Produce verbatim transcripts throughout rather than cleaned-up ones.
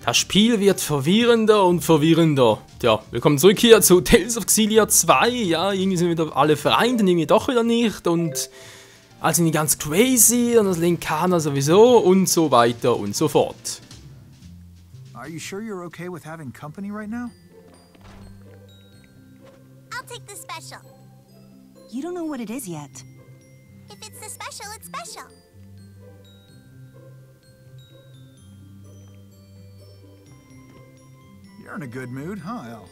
Das Spiel wird verwirrender und verwirrender. Tja, willkommen zurück hier zu Tales of Xillia zwei. Ja, irgendwie sind wieder alle vereint und irgendwie doch wieder nicht. Und also sind die ganz crazy und das Linkana sowieso und so weiter und so fort. Are you sure you're okay with having company right now? I'll take the special. You don't know what it is yet. If it's the special, it's special. You're in a good mood, huh, Elle?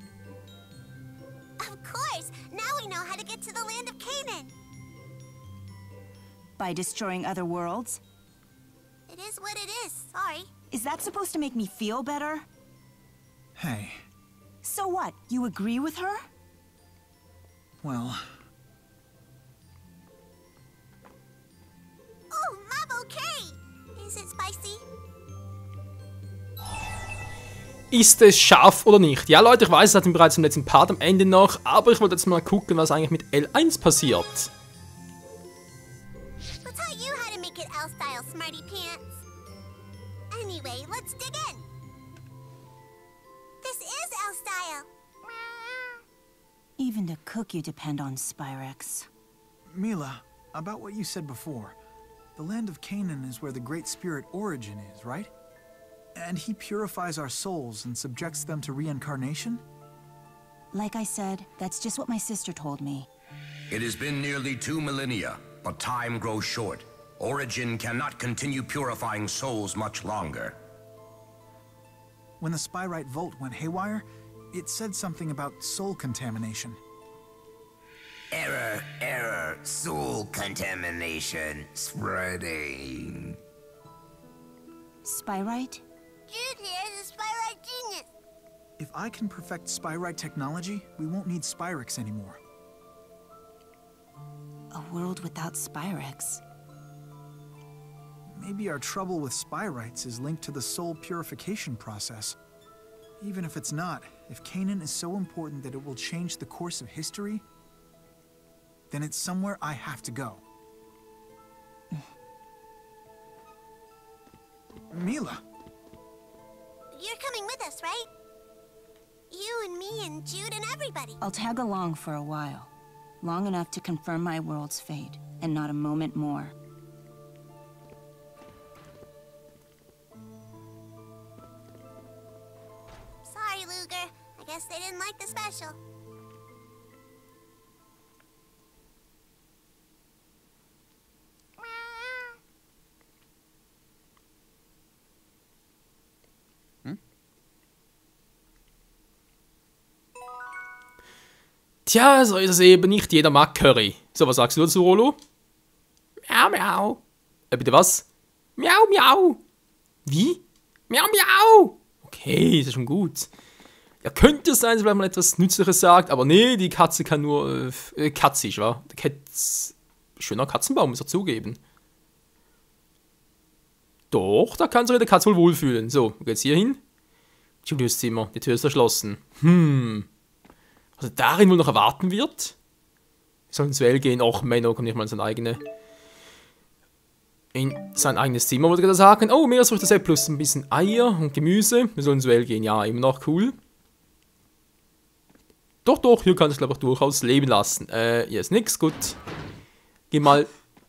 Of course! Now we know how to get to the land of Canaan. By destroying other worlds? It is what it is, sorry. Is that supposed to make me feel better? Hey, So what? You agree with her? well, Oh, Mab, okay! Is it spicy? Ist es scharf oder nicht? Ja Leute, ich weiß, es hat bereits im letzten Part am Ende noch, aber ich wollte jetzt mal gucken, was eigentlich mit L eins passiert. Who taught you how to make it L-style, smarty pants? Anyway, let's dig in. This is L-style. Even to cook you depend on Spyrex. Mila, about what you said before. The land of Canaan is where the Great Spirit Origin is, right? And he purifies our souls and subjects them to reincarnation? Like I said, that's just what my sister told me. It has been nearly two millennia, but time grows short. Origin cannot continue purifying souls much longer. When the Spyrite Vault went haywire, it said something about soul contamination. Error, error, soul contamination spreading. Spyrite? Jude here is a Spyrite genius. If I can perfect Spyrite technology, we won't need Spyrix anymore. A world without Spyrex. Maybe our trouble with Spyrites is linked to the soul purification process. Even if it's not, if Canaan is so important that it will change the course of history, then it's somewhere I have to go. Mila! You're coming with us, right? You and me and Jude and everybody. I'll tag along for a while. Long enough to confirm my world's fate, and not a moment more. Sorry, Luger. I guess they didn't like the special. Tja, so ist es eben, nicht jeder mag Curry. So, was sagst du dazu, Rolo? Miau, miau. Äh, bitte was? Miau, miau. Wie? Miau, miau. Okay, ist ja schon gut. Ja, könnte es sein, dass man etwas Nützliches sagt, aber nee, die Katze kann nur äh, katzig, wa? Der Katz... Schöner Katzenbaum, muss er zugeben. Doch, da kann sich der Katze wohl wohlfühlen. So, wo geht's hier hin? Julius Zimmer, die Tür ist verschlossen. Hm... Also darin wohl noch erwarten wird. Wir sollen ins Well gehen. Och, Menno kommt nicht mal in sein, eigene, in sein eigenes Zimmer, wollte ich gerade sagen. Oh, Meeresfrüchte plus ein bisschen Eier und Gemüse. Wir sollen ins Well gehen. Ja, immer noch cool. Doch, doch, hier kann ich glaube ich durchaus leben lassen. Äh, hier ist nix, gut. Geh mal.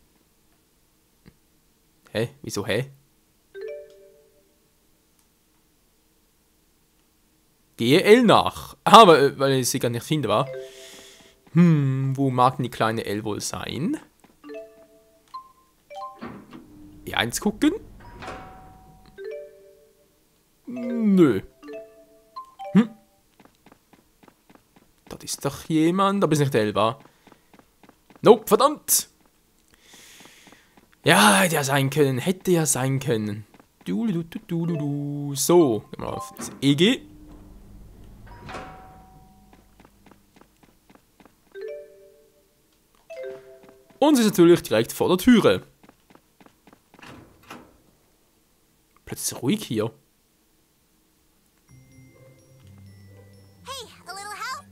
Hä? Wieso hä? Gehe L nach. Ah, weil, weil ich sie gar nicht finde, war. Hm, wo mag denn die kleine L wohl sein? E eins gucken? Nö. Hm. Dort ist doch jemand, aber ist nicht L, war. Nope, verdammt. Ja, hätte ja sein können, hätte ja sein können. Du, du, du, du, du, du. So, gehen wir auf das E G. Und sie ist natürlich direkt vor der Türe. Plötzlich ruhig hier. Hey, a little help?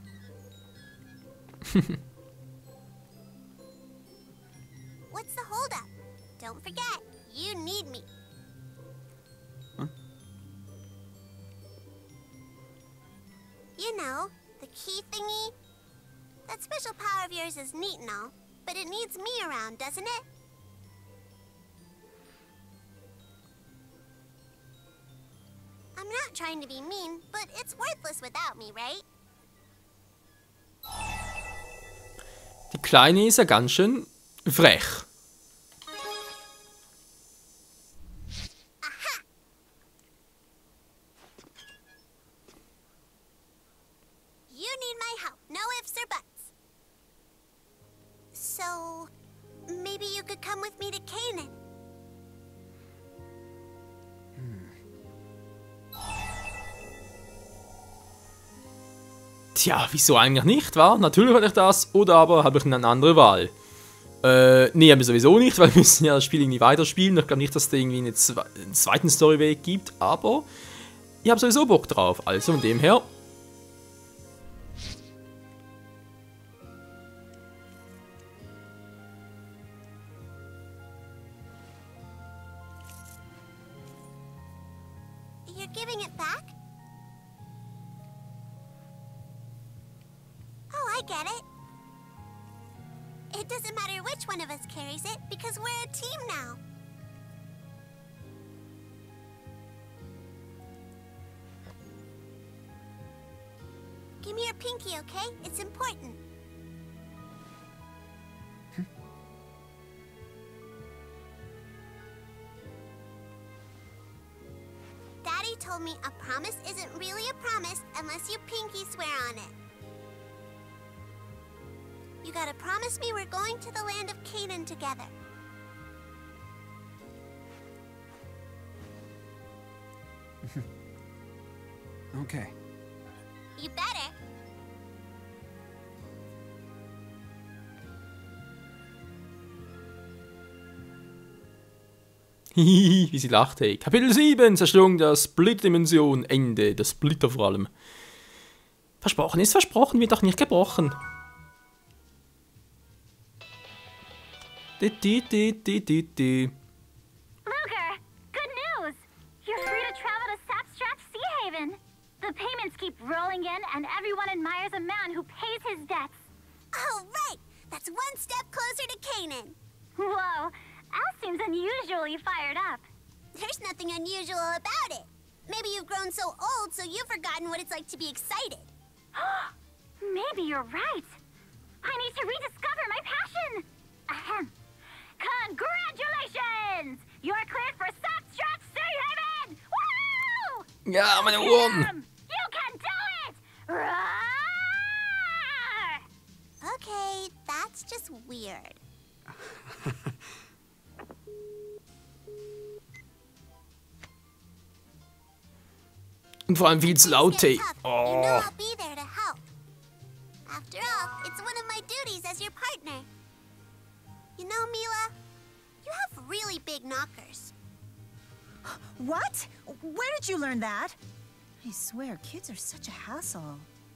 What's the holdup? Don't forget, you need me. know, the key thingy. That special power of yours is neat and all, but it needs me around, doesn't it? I'm not trying to be mean, but it's worthless without me, right? Die Kleine ist ja ganz schön frech. You need my help, no ifs or buts. So, maybe you could come with me to Canaan. Tja, wieso eigentlich nicht, wa? Natürlich will ich das, oder aber habe ich eine andere Wahl. Äh, nee, haben wir sowieso nicht, weil wir müssen ja das Spiel irgendwie weiterspielen. Ich glaube nicht, dass es da irgendwie einen, zwe einen zweiten Storyweg gibt, aber ich habe sowieso Bock drauf. Also von dem her. You're giving it back? Oh, I get it. It doesn't matter which one of us carries it, because we're a team now. Give me your pinky, okay? It's important. Daddy told me a promise isn't really a promise unless you pinky swear on it. You gotta promise me we're going to the land of Canaan together. Okay. You better. Hihihi, wie sie lacht, hey. Kapitel sieben, Zerstörung der Split-Dimension, Ende, der Splitter vor allem. Versprochen ist versprochen, wird doch nicht gebrochen. Di, di, di, di, di, di. Luger, good news! You're free to travel to Sapstrath Sea Haven. The payments keep rolling in, and everyone admires a man who pays his debts. Oh, right! That's one step closer to Canaan. Whoa, Al seems unusually fired up. There's nothing unusual about it. Maybe you've grown so old, so you've forgotten what it's like to be excited. Maybe you're right. I need to rediscover my passion. Ahem. Congratulations! You're cleared for Sapstrath Sea Haven! Woo! Ja, meine Ohren! Damn, you can do it! Roar! Okay, that's just weird. Und vor allem viel zu laut, hey. You know Oh. I'll be there to help. After all, it's one of my duties as your partner. You know, Mila, you have really big knockers. What? Where did you learn that? I swear, kids are such a hassle.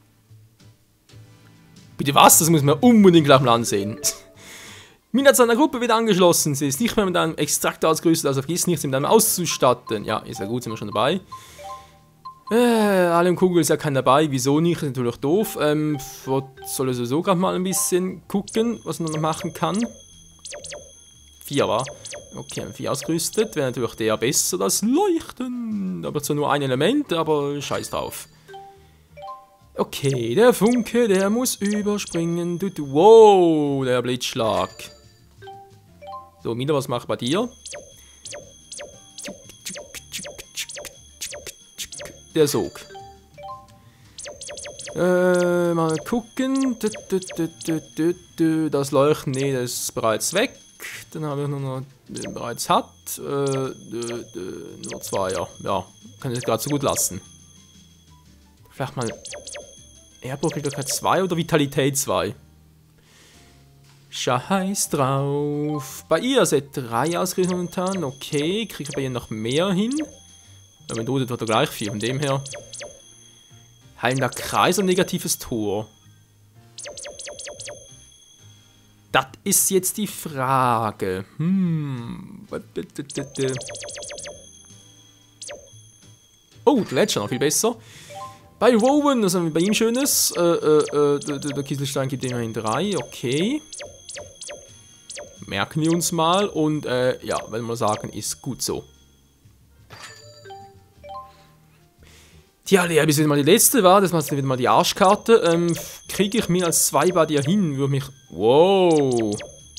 Bitte was? Das muss man unbedingt gleich mal ansehen. Mina hat seiner Gruppe wieder angeschlossen. Sie ist nicht mehr mit einem Extrakt ausgerüstet, also vergiss nicht, sie mit einem auszustatten. Ja, ist ja gut, sind wir schon dabei. Äh, alle im Kugel ist ja kein dabei. Wieso nicht? Ist natürlich doof. Ähm, soll er sowieso gerade mal ein bisschen gucken, was man noch machen kann. Vier war. Okay, vier ausgerüstet. Wäre natürlich der besser, das Leuchten. Aber zwar nur ein Element, aber scheiß drauf. Okay, der Funke, der muss überspringen. Du, du, wow, der Blitzschlag. So, Mina, was macht bei dir? Der Sog. Äh, mal gucken. Das Leuchten, nee, das ist bereits weg. Dann habe ich nur noch den bereits hat. Äh, nur zwei, ja. Ja, kann ich gerade so gut lassen. Vielleicht mal Ehrburgigkeit zwei oder Vitalität zwei. Scheiß drauf. Bei ihr seid drei ausgerüstet momentan. Okay, kriege ich bei ihr noch mehr hin. Aber wenn du das wird gleich vier, von dem her. Heilender Kreis und negatives Tor. Das ist jetzt die Frage. Hm. Oh, Gletscher noch viel besser. Bei Rowan, was haben wir bei ihm Schönes? Äh, äh, äh, der, der Kieselstein gibt immerhin drei, okay. Merken wir uns mal und äh, ja, wenn wir sagen, ist gut so. Tja, ja, bis wieder mal die letzte war, das war wieder mal die Arschkarte. Ähm, kriege ich mehr als zwei bei dir hin, würde mich... Wow.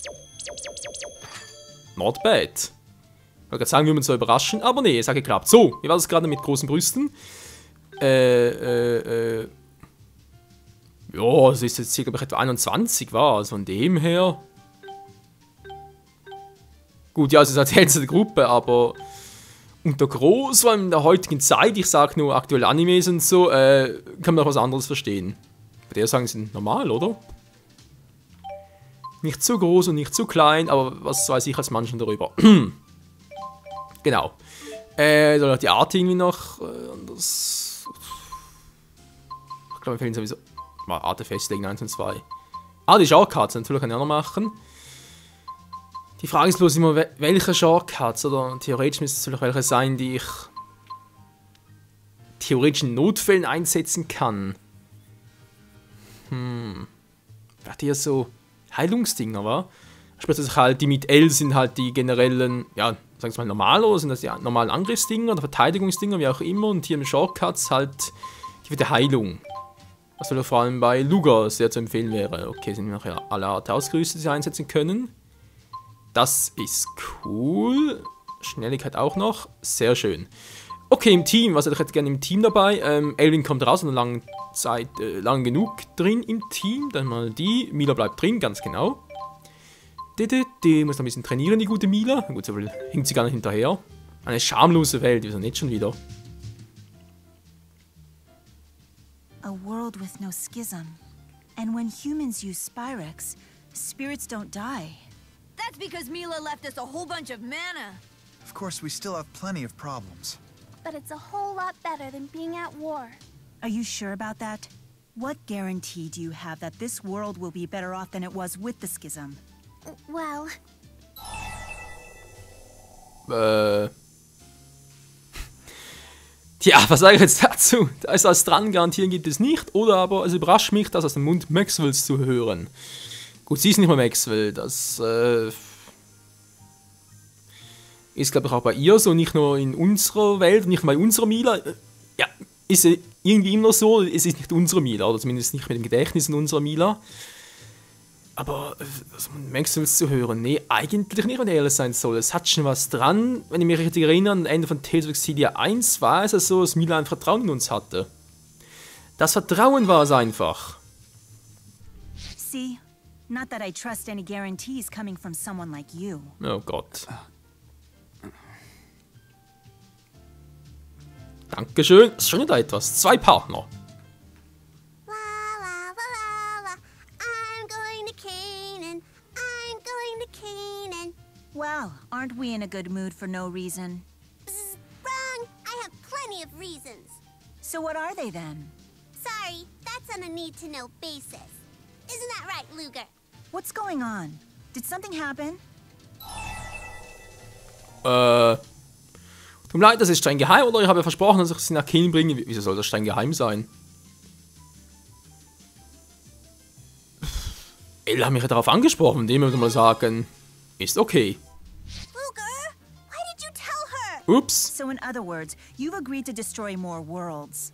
Not bad. Ich wollte gerade sagen, würde mich so überraschen, aber nee, es hat geklappt. So, wie war das gerade mit großen Brüsten? Äh, äh, äh... Ja, es ist jetzt hier, glaube ich, etwa einundzwanzig war, also von dem her... Gut, ja, es ist als Hälfte der Gruppe, aber... Unter groß, vor allem in der heutigen Zeit, ich sage nur aktuelle Animes und so, äh, kann man auch was anderes verstehen. Bei der sagen sie normal, oder? Nicht zu groß und nicht zu klein, aber was weiß ich als Menschen darüber? Genau. Äh, dann noch die Art irgendwie noch äh, anders. Ich glaube, mir fehlen sowieso. Mal Art festlegen, eins und zwei. Ah, die Shortcuts, natürlich kann ich auch noch machen. Die Frage ist bloß immer, welche Shortcuts, oder theoretisch müsste es vielleicht welche sein, die ich theoretisch in Notfällen einsetzen kann. Hm. Vielleicht eher so Heilungsdinger, wa? Sprich, dass ich halt, die mit L sind halt die generellen, ja, sagen wir mal normal, oder sind das die normalen Angriffsdinger oder Verteidigungsdinger, wie auch immer, und hier im Shortcuts halt die für die Heilung. Was soll vor allem bei Luger sehr zu empfehlen wäre. Okay, sind wir nachher alle Art ausgerüstet, die sie einsetzen können. Das ist cool. Schnelligkeit auch noch. Sehr schön. Okay, im Team. Was hätte ich jetzt gerne im Team dabei? Ähm, Elvin kommt raus, eine lange Zeit, äh, lang genug drin im Team. Dann mal die. Mila bleibt drin, ganz genau. Die, die, die muss noch ein bisschen trainieren, die gute Mila. Gut, so hinkt sie gar nicht hinterher. Eine schamlose Welt, wieso nicht schon wieder? A world with no schism. And when humans use Spyrex, spirits don't die. That's because Mila left us a whole bunch of mana. Of course, we still have plenty of problems. But it's a whole lot better than being at war. Are you sure about that? What guarantee do you have that this world will be better off than it was with the schism? Well... Äh... Tja, was sage ich jetzt dazu? Da ist alles dran, garantieren gibt es nicht. Oder aber es überrascht mich, das aus dem Mund Maxwells zu hören. Gut, sie ist nicht mehr Maxwell, das äh, ist, glaube ich, auch bei ihr so, nicht nur in unserer Welt, nicht nur bei unserer Mila. Ja, ist irgendwie immer so, es ist nicht unsere Mila, oder zumindest nicht mit dem Gedächtnis in unserer Mila. Aber also, Maxwells zu hören, nee, eigentlich nicht, wenn ehrlich sein soll. Es hat schon was dran, wenn ich mich richtig erinnere, am Ende von Tales of Xillia eins war es so, dass Mila ein Vertrauen in uns hatte. Das Vertrauen war es einfach. See? Not that I trust any guarantees coming from someone like you. Oh Gott. Dankeschön. Das ist schon wieder etwas. Zwei Partner. La la la la la. I'm going to Canaan. I'm going to Canaan. Well, aren't we in a good mood for no reason? Bzz, wrong. I have plenty of reasons. So what are they then? Sorry, that's on a need-to-know basis. Isn't that right, Luger? What's going on? Did something happen? Äh. Tut mir leid, das ist streng geheim, oder? Ich habe ja versprochen, dass ich sie nach Kiel bringe. Wieso soll das streng geheim sein? Elle hat mich ja darauf angesprochen, dem würde ich mal sagen, ist okay. Luger, why did you tell her? Ups. So in other words, you've agreed to destroy more worlds.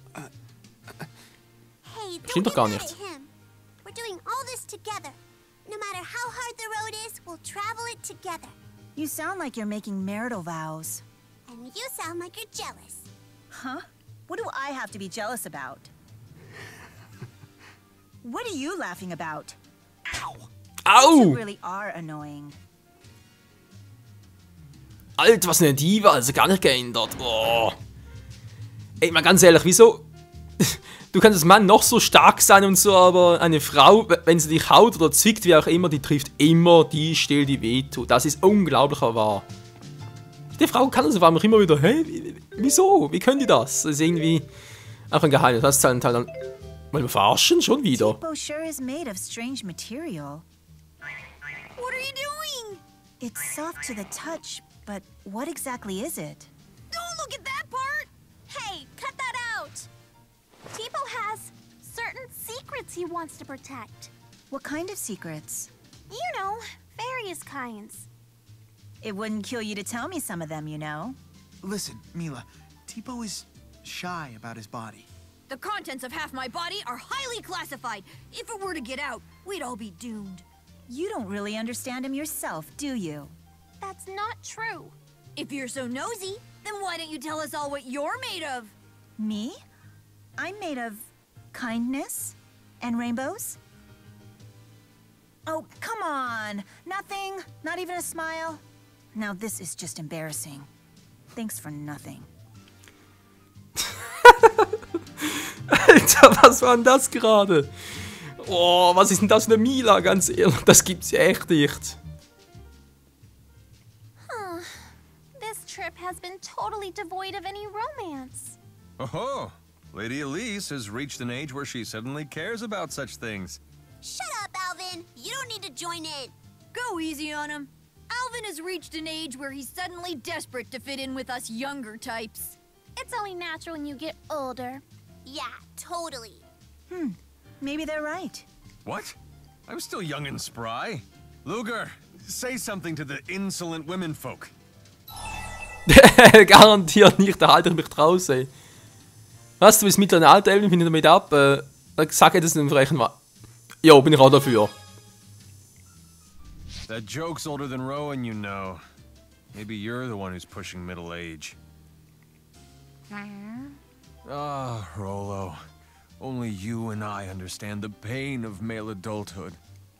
Hey, Stimmt doch don't gar get mad nicht. at him. We're doing all this together. No matter how hard the road is, we'll travel it together. You sound like you're making marital vows. And you sound like you're jealous. Huh? What do I have to be jealous about? What are you laughing about? You Au! really are annoying. Alter, was eine Diva, also gar nicht geändert. Oh. Ey, mal ganz ehrlich, wieso? Du kannst als Mann noch so stark sein und so, aber eine Frau, wenn sie dich haut oder zwickt, wie auch immer, die trifft immer die Stelle, die wehtut. Das ist unglaublich wahr. Die Frau kann das auf einmal immer wieder, hey, wieso? Wie können die das? Das ist irgendwie auch ein Geheimnis. Das ist halt dann, wollen wir verarschen? Schon wieder. Tipo sure is made of strange material. What are you doing? It's soft to the touch, but what exactly is it? Don't look at that part! Hey, cut that out! he wants to protect. What kind of secrets? You know, various kinds. It wouldn't kill you to tell me some of them, you know. Listen, Mila, Teepo is shy about his body. The contents of half my body are highly classified. If it were to get out, we'd all be doomed. You don't really understand him yourself, do you? That's not true. If you're so nosy, then why don't you tell us all what you're made of? Me? I'm made of kindness and rainbows. Oh, come on. Nothing? Not even a smile? Now this is just embarrassing. Thanks for nothing. Alter, was war denn das gerade? Oh, was ist denn das für eine Mila, ganz ehrlich? Das gibt's ja echt nicht. Huh. This trip has been totally devoid of any romance. Oh, Lady Elise has reached an age where she suddenly cares about such things. Shut up, Alvin. You don't need to join in. Go easy on him. Alvin has reached an age where he's suddenly desperate to fit in with us younger types. It's only natural when you get older. Yeah, totally. Hmm, maybe they're right. What? I'm still young and spry. Luger, say something to the insolent womenfolk. Garantiert nicht, da halte ich mich draußen. Was, du bist mit einer alten Elben, finde ich damit ab? Äh, sag das in einem frechen Wa... Jo, bin ich auch dafür. That joke's older than Rowan, you know. Maybe you're the one who's pushing middle age. Ah, Rolo. Only you and I understand the pain of male adulthood.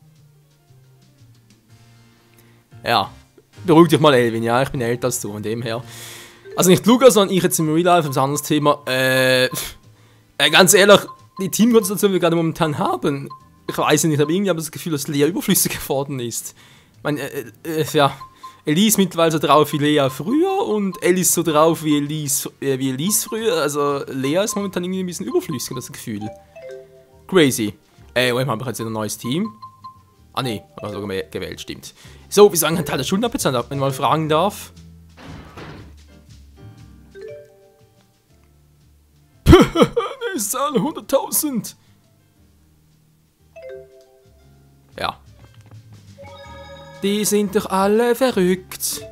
Ja, beruhig dich mal, Elvin. Ja, ich bin älter als du, von dem her. Also nicht Luca, sondern ich jetzt im Real Life, ein anderes Thema. Äh, äh ganz ehrlich, die Teamkonstellation, die wir gerade momentan haben, ich weiß nicht, aber irgendwie habe ich das Gefühl, dass Lea überflüssig geworden ist. Ich meine, äh, äh, ja, Elise mittlerweile so drauf wie Lea früher und Alice so drauf wie Elise, äh, wie Elise früher. Also Lea ist momentan irgendwie ein bisschen überflüssig, das Gefühl. Crazy. Äh, und habe ich jetzt wieder ein neues Team. Ah ne, habe sogar gewählt, stimmt. So, wie sagen Teil der Schulden abbezahlt, wenn man mal fragen darf. Ne, ist alle hunderttausend. Ja. Die sind doch alle verrückt.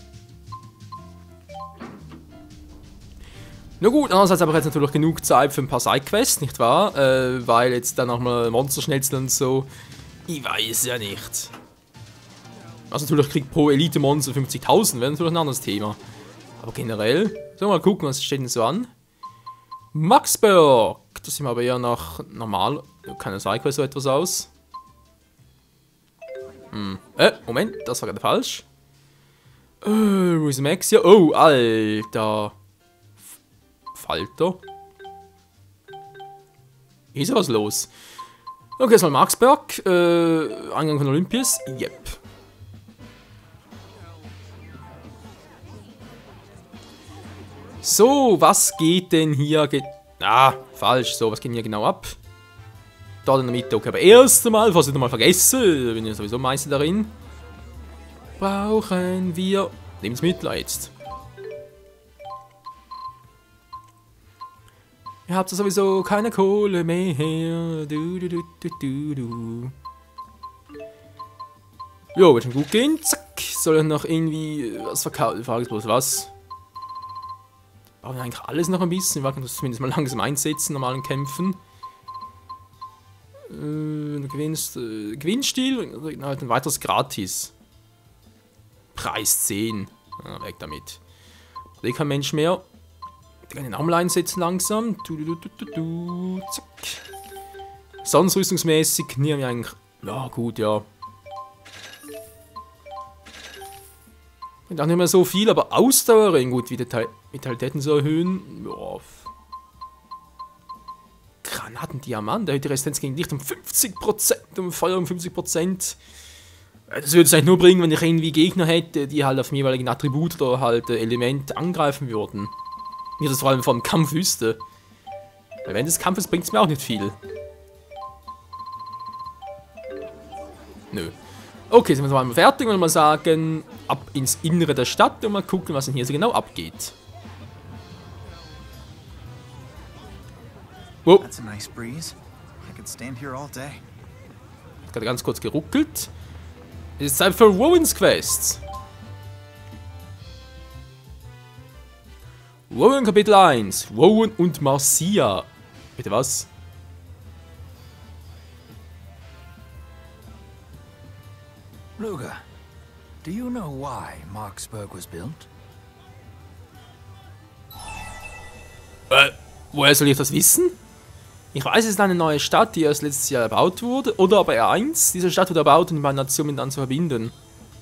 Na gut, andererseits habe ich jetzt natürlich genug Zeit für ein paar Sidequests, nicht wahr? Äh, weil jetzt dann nochmal Monsterschnetzel und so. Ich weiß ja nicht. Also natürlich kriegt pro Elite-Monster fünfzigtausend, wäre natürlich ein anderes Thema. Aber generell, sollen wir mal gucken, was steht denn so an? Maxberg! Das sind wir aber eher nach normal. Keine Sidequest so etwas aus. Hm. Äh, Moment, das war gerade falsch. Äh, wo ist Max hier? Oh, Alter. F Falter. Hier ist ja was los. Okay, erstmal Maxberg. Äh, Eingang von Olympias. Yep. So, was geht denn hier? Ge ah, falsch. So, was geht denn hier genau ab? Da in der Mitte, okay, aber erst einmal, falls ich nochmal vergesse, bin ich sowieso Meister darin, brauchen wir Lebensmittel jetzt. Ihr habt sowieso keine Kohle mehr. Du, du, du, du, du, du. Jo, wird schon gut gehen. Zack. Soll ich noch irgendwie was verkaufen? Frage ist bloß was. Brauchen wir eigentlich alles noch ein bisschen. Wir können das zumindest mal langsam einsetzen, normalen Kämpfen. Äh, du gewinnst äh, Gewinnstil, halt ein weiteres gratis. Preis zehn. Ah, weg damit. Da kein Mensch mehr. Ich kann den auch mal einsetzen langsam. Du, du, du, du, du. Zack. Sonst rüstungsmäßig nehmen wir eigentlich. Ja, gut, ja. Und auch nicht mehr so viel, aber Ausdauer, gut, Vitalitäten zu erhöhen. Ja. Granatendiamant, erhöht die Resistenz gegen Licht um fünfzig Prozent, um Feuer um fünfzig Prozent. Das würde es eigentlich nur bringen, wenn ich irgendwie Gegner hätte, die halt auf dem jeweiligen Attribut oder halt Element angreifen würden. Ich das vor allem vom Kampf wüsste. Weil während des Kampfes bringt es mir auch nicht viel. Nö. Okay, sind wir mal fertig und mal sagen, ab ins Innere der Stadt und mal gucken, was denn hier so genau abgeht. Wow. That's a nice breeze. I could could stand here all day. Ich habe ganz kurz geruckelt. Es ist Zeit für Rowans Quest. Rowan Kapitel eins. Rowan und Marcia. Bitte was? Luger, do you know why Marksburg was built? Äh, woher soll ich das wissen? Ich weiß, es ist eine neue Stadt, die erst letztes Jahr erbaut wurde, oder aber R eins. Diese Stadt wurde erbaut, um die beiden Nationen dann zu verbinden.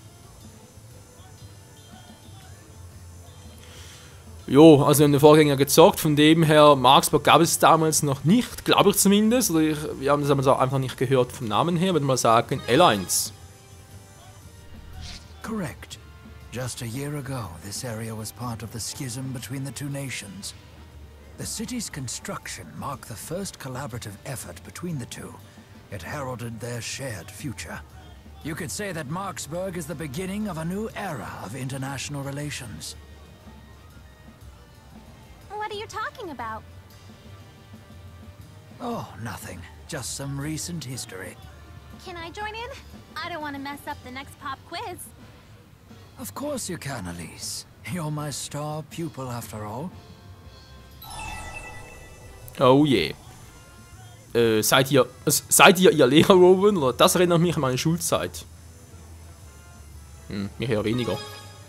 Jo, also wir haben den Vorgänger gezockt, von dem her, Marksburg gab es damals noch nicht, glaube ich zumindest. Oder ich, wir haben das aber einfach nicht gehört vom Namen her, würde mal sagen L eins. Correct. Just a year ago, this area was part of the schism between the two nations. The city's construction marked the first collaborative effort between the two. It heralded their shared future. You could say that Marksburg is the beginning of a new era of international relations. What are you talking about? Oh, nothing. Just some recent history. Can I join in? I don't want to mess up the next pop quiz. Of course you can, Elise. You're my star pupil after all. Oh je. Äh, seid ihr, äh, seid ihr ihr Lehrer, Rowan? Oder das erinnert mich an meine Schulzeit. Hm, mich eher weniger.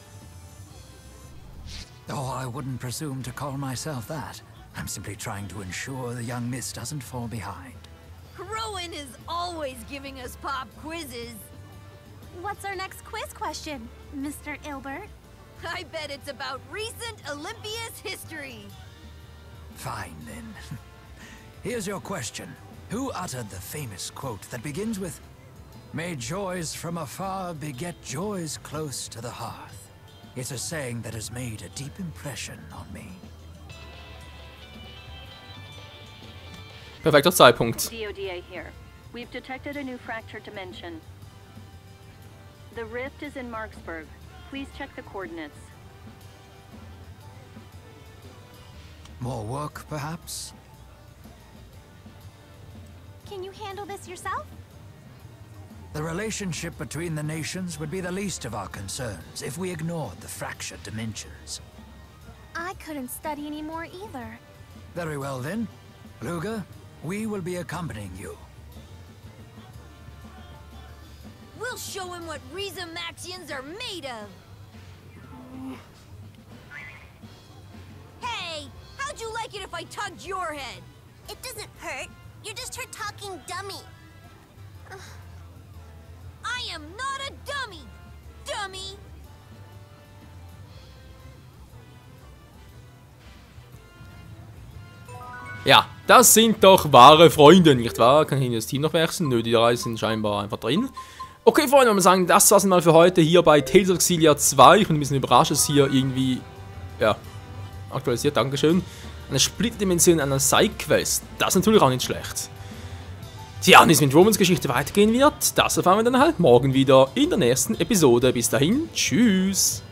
Oh, I wouldn't presume to call myself that. I'm simply trying to ensure the young miss doesn't fall behind. Rowan is always giving us pop quizzes. What's our next quiz question, Mister Ilbert? I bet it's about recent Olympia's history. Fine, then. Here's your question. Who uttered the famous quote that begins with, "May joys from afar beget joys close to the hearth"? It's a saying that has made a deep impression on me. Perfekter Zeitpunkt. D O D A here. We've detected a new fractured dimension. The rift is in Marksburg. Please check the coordinates. More work, perhaps? Can you handle this yourself? The relationship between the nations would be the least of our concerns if we ignored the fractured dimensions. I couldn't study anymore either. Very well then. Luger, we will be accompanying you. We'll show him what Rhizamaxians are made of. Hey, how'd you like it if I tugged your head? It doesn't hurt. You're just her talking dummy. I am not a dummy, dummy. Ja, das sind doch wahre Freunde, nicht wahr? Kann ich das Team noch wechseln? Nö, die drei sind scheinbar einfach drin. Okay, Freunde, wir sagen, das war's mal für heute hier bei Tales of Xillia zwei. Ich bin ein bisschen überrascht, dass hier irgendwie, ja, aktualisiert, dankeschön. Eine Splitterdimension einer Side-Quest. Das ist natürlich auch nicht schlecht. Tja, und wie es mit Romans Geschichte weitergehen wird, das erfahren wir dann halt morgen wieder in der nächsten Episode. Bis dahin, tschüss!